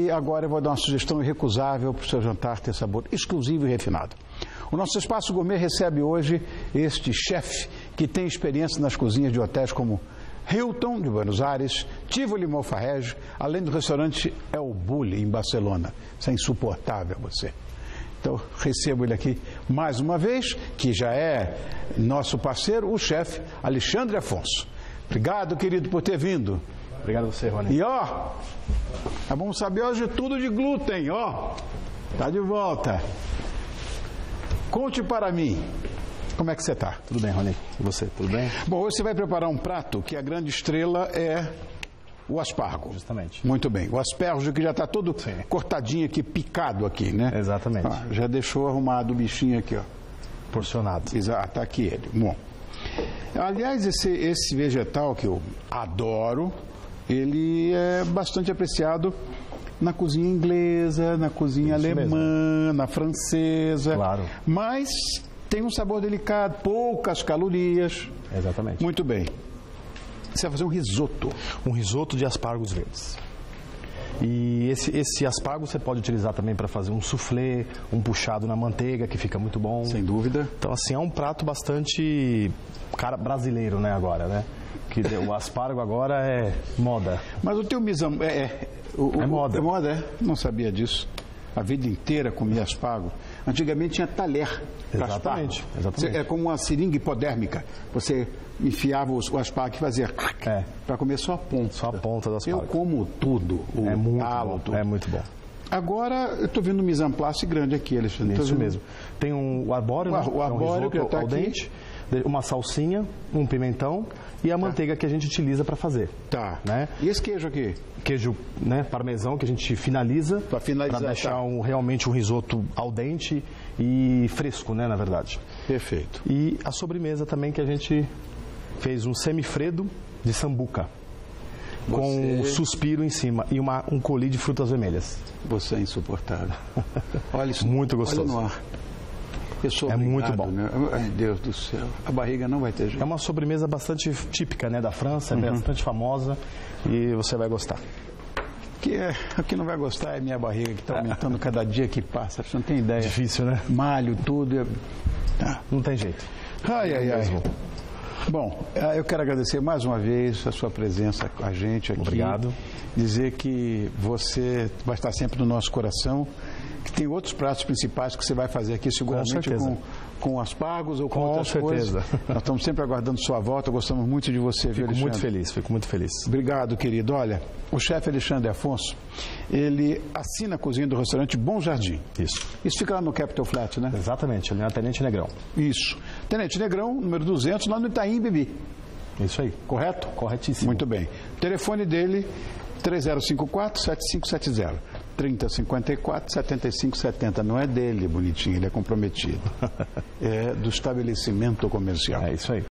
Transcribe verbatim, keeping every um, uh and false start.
E agora eu vou dar uma sugestão irrecusável para o seu jantar ter sabor exclusivo e refinado. O nosso Espaço Gourmet recebe hoje este chefe que tem experiência nas cozinhas de hotéis como Hilton, de Buenos Aires, Tivoli Mofa Regio, além do restaurante El Bulli, em Barcelona. Isso é insuportável, você. Então, recebo ele aqui mais uma vez, que já é nosso parceiro, o chefe Alexandre Afonso. Obrigado, querido, por ter vindo. Obrigado a você, Rony. E ó, vamos saber hoje tudo de glúten, ó. Tá de volta. Conte para mim, como é que você está? Tudo bem, Rony. E você, tudo bem? Bom, hoje você vai preparar um prato que a grande estrela é o aspargo. Justamente. Muito bem. O aspergo que já está todo Sim. cortadinho aqui, picado aqui, né? Exatamente. Ah, já deixou arrumado o bichinho aqui, ó. Porcionado. Exato, tá aqui ele. Bom. Aliás, esse, esse vegetal que eu adoro, ele é bastante apreciado na cozinha inglesa, na cozinha Isso alemã, mesmo. na francesa. Claro. Mas tem um sabor delicado, poucas calorias. Exatamente. Muito bem. Você vai fazer um risoto. Um risoto de aspargos verdes. E esse, esse aspargo você pode utilizar também para fazer um soufflé, um puxado na manteiga, que fica muito bom. Sem dúvida. Então, assim, é um prato bastante cara brasileiro, né, agora, né? Que o aspargo agora é moda. Mas o teu misam... É, é, o, é moda. É moda, é? Não sabia disso. A vida inteira comia aspargo. Antigamente tinha talher para aspargo. Exatamente. É como uma seringa hipodérmica. Você enfiava o aspargo e fazia é. para comer só a ponta. Só a ponta do aspargo. Eu como tudo. O é muito talo, bom. tudo. É muito bom. Agora eu estou vendo um mise en place grande aqui, Alexandre. Isso mesmo. Tem um, o arbóreo, o, né? o arbóreo é um que está ao aqui. dente, uma salsinha, um pimentão e a tá. manteiga que a gente utiliza para fazer. Tá. Né? E esse queijo aqui? Queijo, né, parmesão, que a gente finaliza para deixar tá. um, realmente um risoto al dente e fresco, né, na verdade. Perfeito. E a sobremesa também que a gente fez um semifredo de sambuca. Você... com um suspiro em cima e uma, um coulis de frutas vermelhas. Você é insuportável. Olha isso. Muito gostoso. Olha no ar. Eu sou é obrigado, muito bom. Né? Ai, Deus do céu. A barriga não vai ter jeito. É uma sobremesa bastante típica, né, da França, é uhum. bastante famosa e você vai gostar. Que é, o que não vai gostar é a minha barriga, que está aumentando cada dia que passa. Você não tem ideia. Difícil, né? Malho, tudo. É... Ah, não tem jeito. Ai, ai, ai. Bom, eu quero agradecer mais uma vez a sua presença com a gente aqui. Obrigado. Dizer que você vai estar sempre no nosso coração, que tem outros pratos principais que você vai fazer aqui seguramente com, com aspargos ou com, com outras certeza. coisas. Nós estamos sempre aguardando sua volta, gostamos muito de você, viu, Fico Alexandre? muito feliz, fico muito feliz. Obrigado, querido. Olha, o chefe Alexandre Afonso, ele assina a cozinha do restaurante Bom Jardim. Isso. Isso fica lá no Capitol Flat, né? Exatamente, ali na Tenente Negrão. Isso. Tenente Negrão, número duzentos, lá no Itaim Bibi. Isso aí. Correto? Corretíssimo. Muito bem. O telefone dele, três zero cinco quatro, sete cinco sete zero. trinta, cinquenta e quatro, setenta e cinco, setenta. Não é dele, bonitinho, ele é comprometido. É do estabelecimento comercial. É isso aí.